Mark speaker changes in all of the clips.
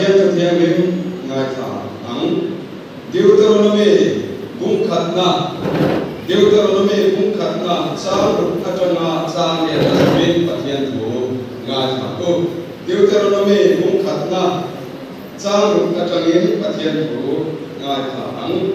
Speaker 1: pathian thiang ngai tha ang Deuteronomy bung khatna cha atanga cha ne min pathian thu ngai tha ko Deuteronomy bung khatna cha atangin pathian thu ngai tha ang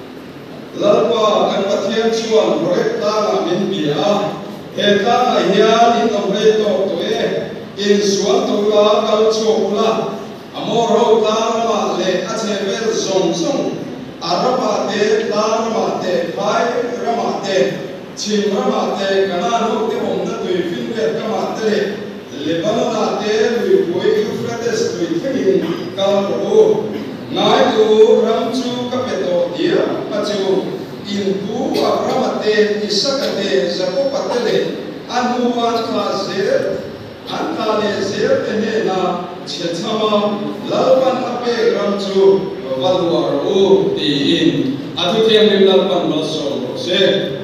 Speaker 1: lalpa kan pathian chuan roek ta na min bia he ta na hian in omre to e in suan to la kal chokula amoro ta ma le achevel zong zong araba te ta ma te pai rama te chim rama te kana no te om na tui fin le kama te lebanona te lui poi Euphrates tui thengin kal ro ngai tu ram chu ka peto dia pachu in tu ramate isakate zakopatele anuan khaze antale zer ene na chechama lalpan ape ram chu valwar o tin atu thiam lim lalpan balso se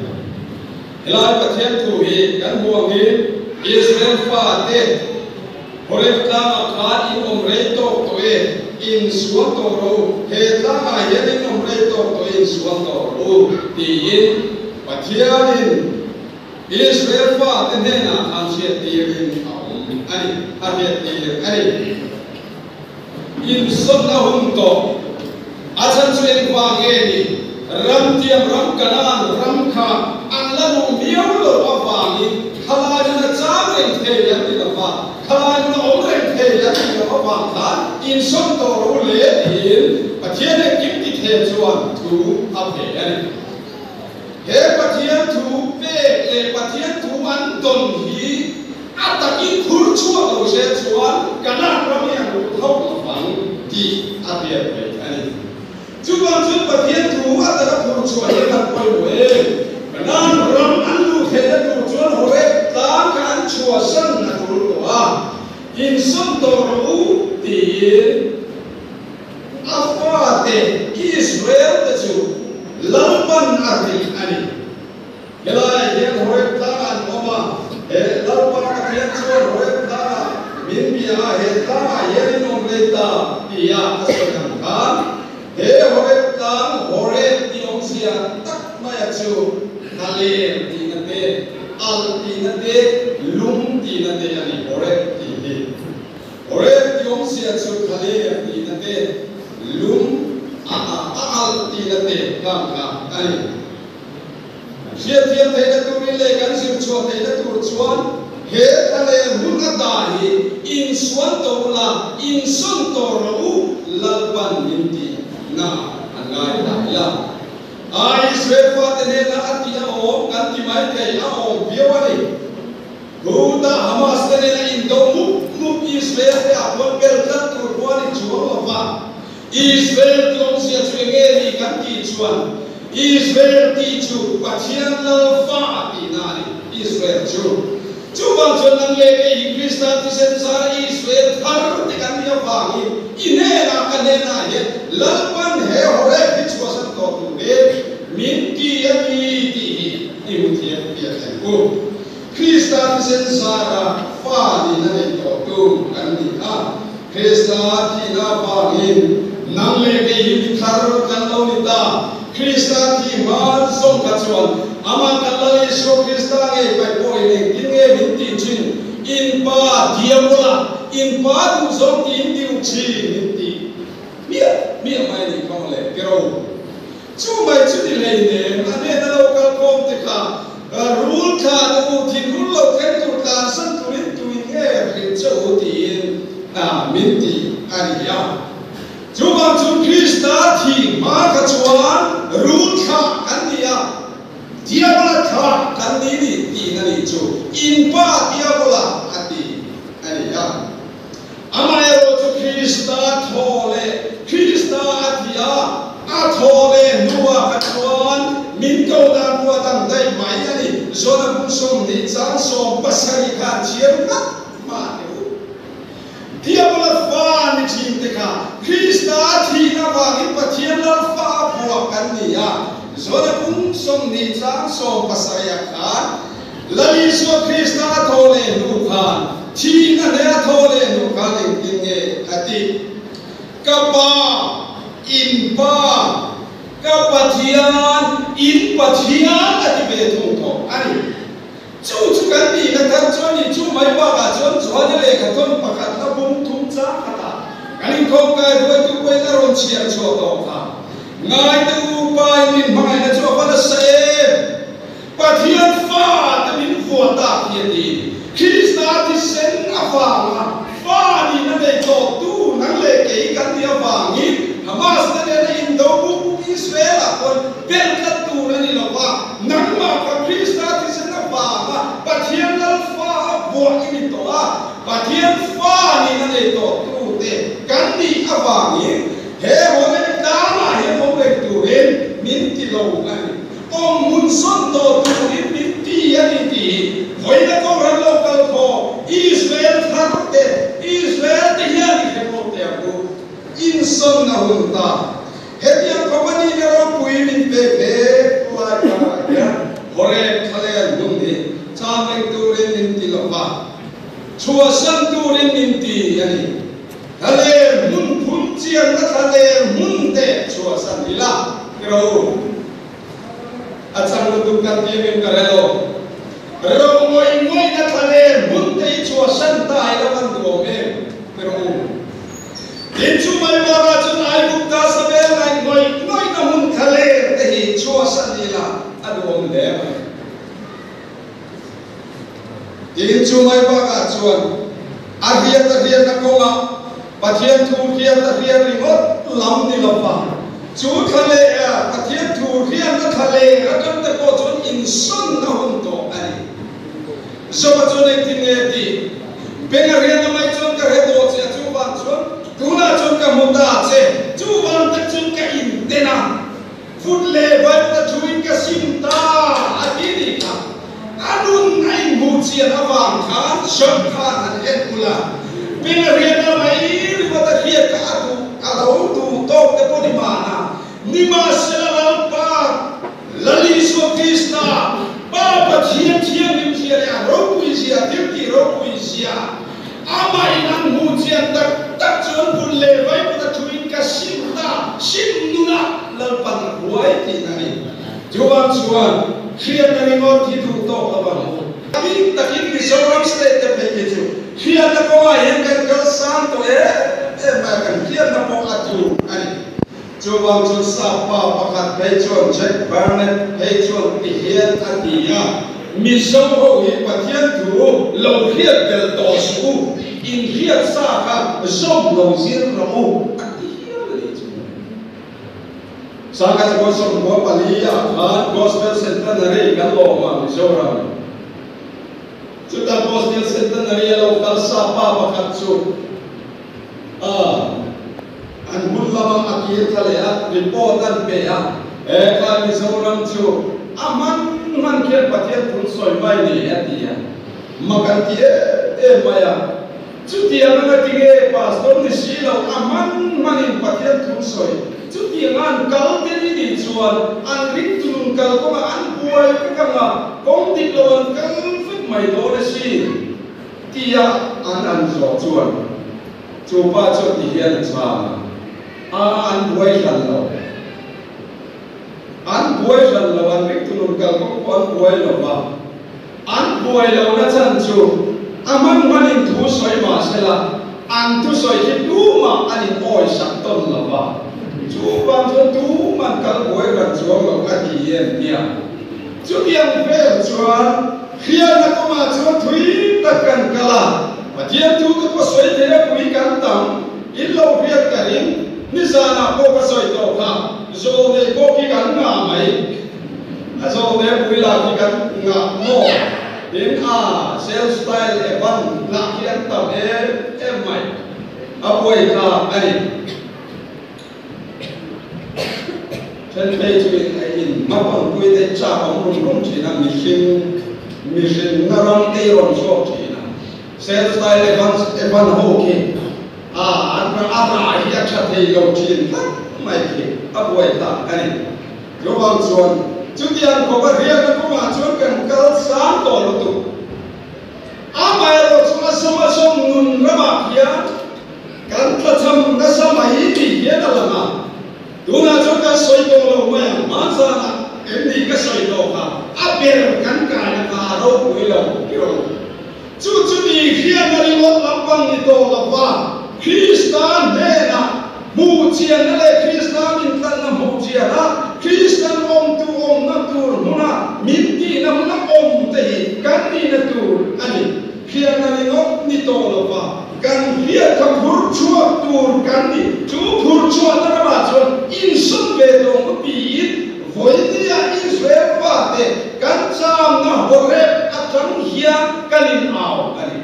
Speaker 1: helai pathian tu hi kan buang hi Israel fa te horef ta kha in omrei to toe in suan to ro he ta ma yen in omrei to in suan to ro tin pathianin Israel fa te ne na an se tin ani ariat tin ani in sonna hum to asan suen wa nge ni ram tiam ram kanan ram kha an la no miau lo wa wa ni khala na cha ren the ya ni la wa khala na om ren the ya ni la wa kha in son to ro le in pathian kim ti the chuan thu a phe ani he pathian thu pe le pathian thu an ton hi ataki khur chuan lo se chuan kana ram ya lo thau lo wang ti a phe ani chuan chu pathian thu ataka khur chuan na poi we nan ram an lu the da tu chuan hore ta kan chua san na tu wa in son to ro ti afate Israel ta chu lalpan arri ani gelai he hore ta an oma he lalpan ka thian chuan hore ta min bia he ta yen nom le ta pia asan kan he hore ta hore ti ong sia tak ma ya chu kale ti na te al ti na te lum ti na te ani hore ti hi hore ti ong sia chu kale ti na te lum al ti na te kam ka ani sia thiam te na tu ri le kan sim chuan te na tu chuan he kale hun ata hi in suan to la in son to ro lalpan min ti na angai ta ya ai Israel fa te ne na atia o kan ti mai kai a o biawani buta Hamas te ne na indo mu Israel te apon bel kat tu wani chuwa fa Israel ti on sia chuenge ni kan ti chuan Israel ti chu pathian la fa ti na ni Israel chu bang chuan nang le ke Krista ti sen sar Israel thar te kan ni fa ni ine na kan ne na he lalpan he hore ti chuwa san to tu be min ti ani ti ni mu ti pia kan ko Krista ti sen sara fa ni na ni to tu kan ni a Krista ti na fa ni nang le ke hi thar kan lo ni ta Krista ti ma song ka chuan ama kan la Yesu Krista nge pai poi ne tin nge min ti chin in pa diamola in pa tu zong ti in ti chi min ti mia mai ni kong le kero chu mai chu ni le ne ane na lo kal kom te kha rul kha tu thin rul lo ken tu ka san tu rin tu nge ri chau ti na min ti ani ya chu bang chu Krista thi ma ka chuan rul kha kan dia diabola kha kan ni ti na ni chu in pa diabola ati ani ya amai ro chu Krista thole Krista atia a thole nuwa ka chuan min ko da nuwa tam dai mai ani zona bung som ni chang som pasari kha chiam na ma diabola fa ni chim te kha Krista thi na wa ni pathian la fa bua kan ni ya zona bung som ni chang som pasari kha lali so Krista thole nu kha thi na ne thole nu kha ni tin nge ati kapa in pa kapathian in pathian ati be thung tho ani chu kan ni na thar chuan ni chu mai pa ka chuan le kha thon pakhat na bum thum cha khata kani khom ka doi tu koi na ron chiar chu to kha ngai tu pa min mai na chu fa na se pathian fa ta min vo ta ki ti Krista ti sen afanga fa ni na de to tu nang le ke kan dia wangi Hamas na na indo bu Israel kon bel ka tu na ni lo wa nang ma ka Krista ti sen afanga pathian al fa vo ni to a pathian fa ni na de to tu te kan ni awangi he ho na ta ma he mo le tu ren min ti lo na om mun son to tu min ti ani ti voi na ko ran local ko Israel thakte Israel te hian ni he mo te aku in son na hunta he dia komani na ro pui min pe pe la ka ya hore khale lung ni cha mai tu ren min ti lo ba chua san tu ren min ti ani khale mun phun chiang na khale mun te chua san ni la kro achang tu kan ti min ka relo relo moi na khale mun te chua san ta ai la ban do me pero in chu mai ba ga chun ai buk ta sa be nai moi na mun khale te hi chua san ni la adom le mai in chu mai ba ga chuan a hian na ko ma pathian thu hian ta hian ringot lam ni lo pa chu khale a pathian thu hian na khale a kan te ko chun in son na hun to ai so ba chun ek tin ti benga rian na mai chun ka he do che chu ban chun tuna chun ka muta che chu ban ta chun ka in te na food level ta chuin ka sim ta atini ka anun nai mu chian awang khan shot khan an et kula benga rian na mai ri ba ta hian ka atu alo tu to te poni mana ni ma sela pa lali so krista ba pathian thiam nim thia ya ro puisia tirti ro puisia ama inang mu chian tak chon bul le vai pa chuin ka simta simnuna lalpan huai ti nai chuan khian na ngor thi tu to abang takin ni soram state te pe ke chu khian na ko ai kan kal san to ma kan khian na po atu ani chuan sa pa pakhat pe chon check barnet pe chon ti hian atia mi so ho hi pathian tu lo khiat bel to su in khiat sa ka som lo zir ro atia le chu sa ka ko som ko palia gospel centenary kan lo ma mi so ra chuta gospel centenary lo kal sa pa pakhat chu an bullama akir thale a report an pe a ka mi so ram chu aman man kian pathian thun soi mai ni atia makan ti maya chu ti ana ti ge pastor ni silo aman manin pathian thun soi chu ti ngan kal te ni chuan an ring tunun kal ko an buai ka ma kong ti lon kal fit mai do le si ti ya an zo chuan chu pa chu ti hian cha an buai lan lo an ring tunun kal ko an buai lo ba an buai lo na chan chu aman manin thu soi ma sela an thu soi ki tu ma anin oi sak ton lo ba chu ban thon tu man kal buai ran chuang lo ka ti yen nia chu tiang ve chuan khian na ko ma chu thui ta kan kala pathian tu ko soi te ra pui kan tam in lo riat ka rin ni sana ko ka soi to kha zo ne ko ki kan nga mai zo ne pui la ki kan nga mo in self style evan la ki an tam mai apoi ka ani chen pe chu in ma pon pui te cha om rum china mission na ram te ron so china self style evan ho ki an ra hi cha te lo chin mai ki apoi ta ani yo bang chuan chu tiang ko ba rian ko ma chuan kan kal san to lu tu amai ro chu ma som nun ra ma khia kan tla cham na sa mai ti chia nó là Christian in tan na mu chia na Christian om na tu muna min ti na muna te kan ni na tu ani khia na ni ngok ni to lo ba kan khia ka phur chua tu kan ni chu phur chua na ba chon in sun ve do ko pi voi ni a Israel pa te kan cham na hore athang hia kanin ao ani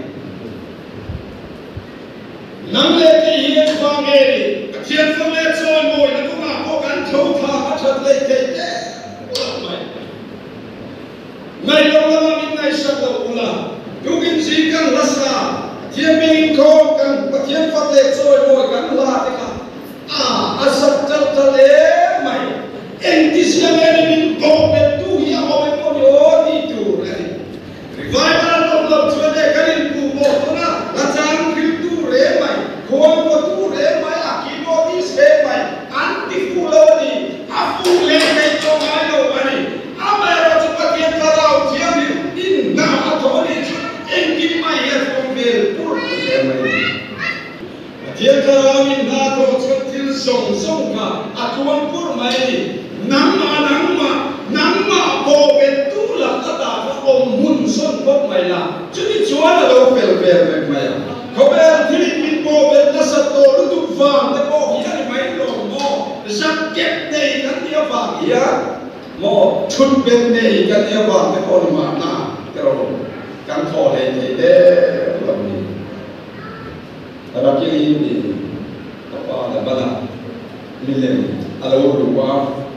Speaker 1: nang le ki hi ba nge ni thiên phong le choi moi na ko ma ko kan thau tha ma that le te te mai ngai lo la min ngai sa ko ula tu kin si kan rasa thiên minh ko kan thiên phong le choi moi kan la te ka asat chal le mai en ti sia me min ko be tu ya o be ko yo ti tu revival of love chwe de kan ku mo to na la chang ki tu re mai ko ko tu re mai a ki no di se mai anti fulo di a fu le ke to mai lo ani a ma ro chu pa ke ta rao ti ani in na a to ni chu en ki mai ya ko be pur se mai thiên ta min na to chu til song song ka a tuan pur mai ni nang ma ko be tu la ta ta ko mun son ko mai la chu ni chuan lo pel pel mai ko be thi min ko be na sa to lu tu vang te ko hi ani mai lo mo zak ket nei kan dia vang ya mo chun ben nei kan dia vang te ko ma na te ro kan tho le te de lo ni ta ki ni ta pa da bana ni le alo ru wa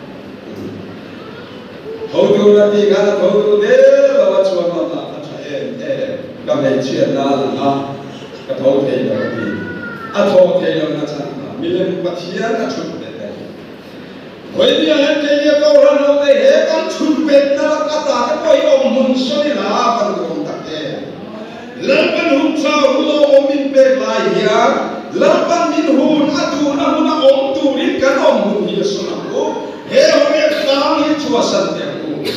Speaker 1: thâu tu là đi cả thâu tu thế là bắt chuột nó là cái này chuyện là cái thâu thế là gì thâu thế là nó chẳng là mình lên bắt hiến là chuột đấy vậy thì anh cái gì câu là nó đây hết con chuột bệt nó là cái ta cái coi ông muốn sao đi là phần công tác đấy lần bên hùng sao lo ông mình bệt lại hiến lần bên mình hùng tu nó ông tu đi cái ông hùng hiến số nào hết ông biết sao đi chùa sân đấy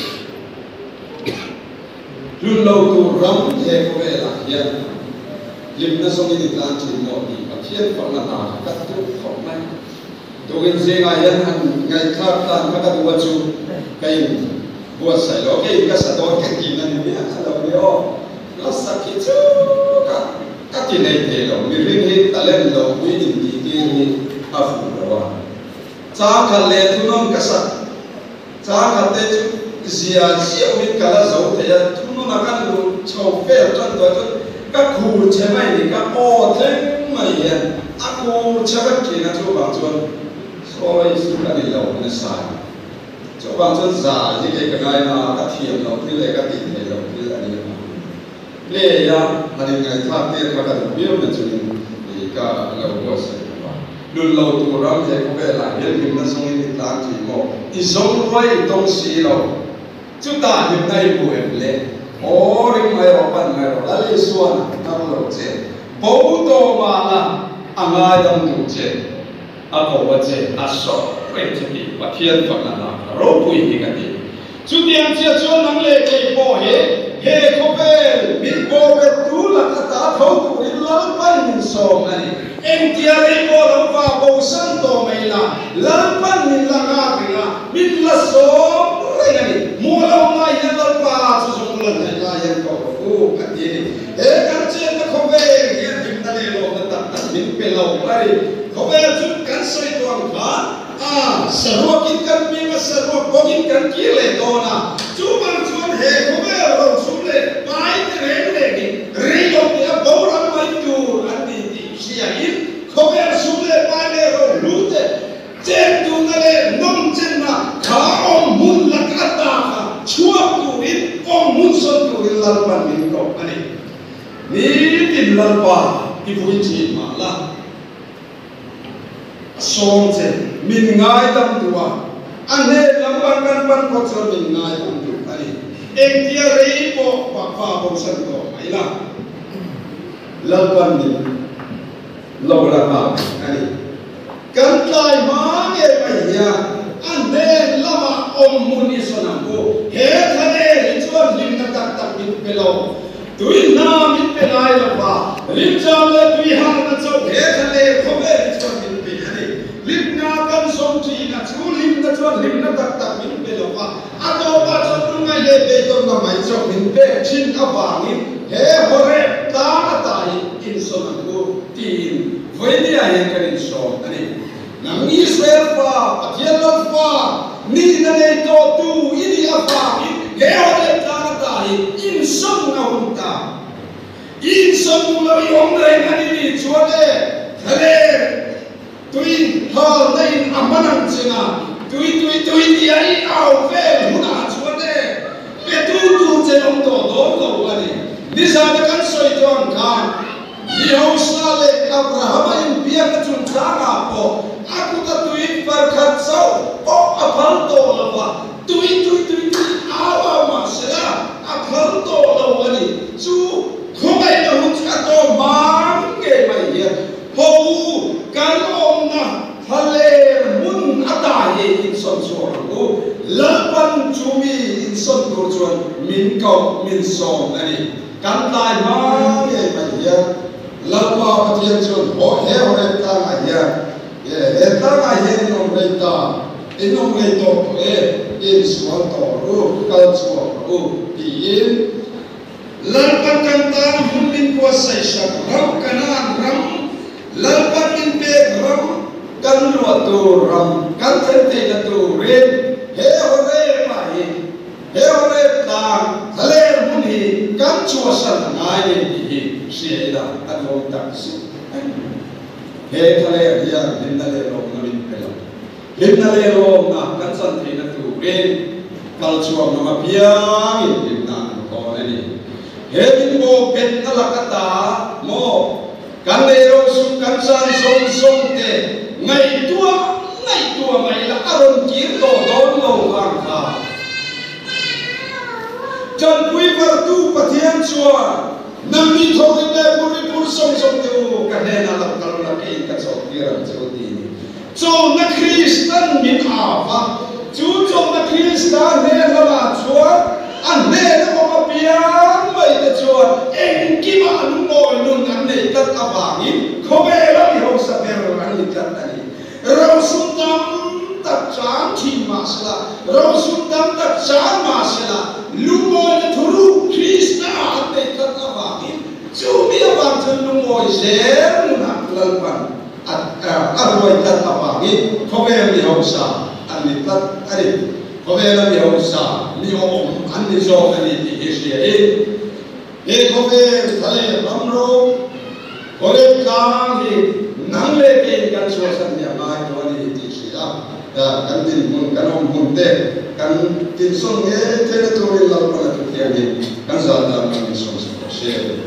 Speaker 1: luôn lâu tu rắm thế có vẻ là hiện lim nó xong đi làm chuyện một thì có thiên phật là nào các tu phật này tu cái gì ngay ngày khác tan các tu vật chủ cái buat sai lo cái sạt đó cái gì này biết là điều nó sắc cái chú các cái này thế lo mình riêng hết ta lên lo quy định cái áp dụng đó cha khăn lên tu non cái sắc cha khăn thế chú zia zia mình cả là giàu thế tu nó kan lu chau fe tran to các khu che mai ni các o thế mai a khu che các kia na chu bang chuan soi su ka ni lo na sai chu bang chuan za ni ke ka nai na ka thiam lo ti le ka ti ne lo ti ani le ya ani ngai tha te ka ka bi na chu ni ka lo ko sai luôn lâu tu ram thế có vẻ là hiện mình nó sống đi làm gì một thì sống với东西lo chúng ta hiện nay buổi lễ ô ring mai ở bên này rồi là lễ xuân năm đầu chế bố tô mà là anh ai đâm đủ chế à cổ vật chế à sọ quên chế đi và thiên phật là rốt bụi gì cái gì chú tiền chia cho năng lệ cái bộ hệ có vẻ mình bộ về tu là ta ta thấu tu đi lớn bên mình sòng này em tia đi bộ làm vào bộ sân tổ mày là lớn bên mình là ngã thì là mình là sòng rồi này mua lâu nay nhân lớn ba chú dùng lần này là nhân cầu ô cái gì hệ cái chuyện nó không về hiện mình ta đi lâu ta ta mình về lâu này không về chút cắn soi toàn cả servo kinkan mi ma servo bogin kan kile dona chuman chuan he khome ro chumle pai te re ki re yo te bora mai tu ani ti sia in khome chumle pai le ro lute chen tu na le nom chen na kha om mun la ka ta kha chua tu in om mun son tu in lal pan min ko ani ni tin lal pa ti vui chi ma la song chen min ngai tam tua anh hệ làm ban ban ban có cho mình ngai tam tu này em tia rei po pa pa bo san to mai la lâu ban ni lâu la ma này kan lai ma nghe mai ya anh hệ lama om muni sonam ko he thane ri chuan lim na tak tak min pelo tui na min pe lai la pa lim cham le tui han na chau he thane khome ri chuan min pe hani lim chin avangin he hore ta atai in sonaku tin voidia yen kanin so ani nang Israel pa pathian pa ni na nei to tu ini avangin he hore ta atai in som na hunta in som la yom re ani ni chuale thale tuin hal nei amanang chinga tui dia i au ve huna chuate pe tu chelom to do lo ani ni sa na kan soi ton kan ni hausa le Abraham in biang chun thanga po aku ta tui par khat sau o aphal to lo wa tui awa ma sela aphal to lo ani chu khomai na hun ka to mang ke mai ye ho kan om na hale mun atai in son so lalpan chumi in son tur chuan min kau min som ani kan tai ma ye ma ya lalpa pathian chuan ho he hore ta ma ya ye he ta ma ye nom rei ta inom rei to e in suan to ru kal chuan ru ti in lalpan kan ta hun min ko sai sak ram kanan ram lalpan in pe ram kan lo tu ram kan chen te na tu ren he hore pa hi he hore ta thale mun hi kan chua san ngai ni hi si da an lo tak si he thale ya din na le lo na min pe la din na le lo na kan san te na tu ren kal chua na ma pia in na ko ni he bin mo pen na la ka ta mo kan le ro su kan san song te ngày tua ngày là aron kiến tổ đón lâu vàng thà chân quý vật tu pathian chùa nằm đi thôi để puri song tiêu cả này là làm kalau là cái cái số kia là số gì cho na Christian min ava chú cho na Christian này là bà chùa anh này là một biang vậy đó chùa em kia mà anh ngồi luôn anh này tất cả vàng không phải là đi học sa pero anh đi tất cả rau sundam tak chan thi masala rau sundam tak chan masala lumoi na thuru Krishna ate tat avangin chumi avang thun lumoi zer na lalpan aroi tat avangin khobe mi hausa ani tat ari khobe mi hausa ni om ani zo ani ti esia e khobe thale ramro ore kang hi nang le ke kan so san ya mai to ni ti sia kan tin mun kan om mun te kan tin song e te to ri la pa tu ti ani kan za da ma ni so se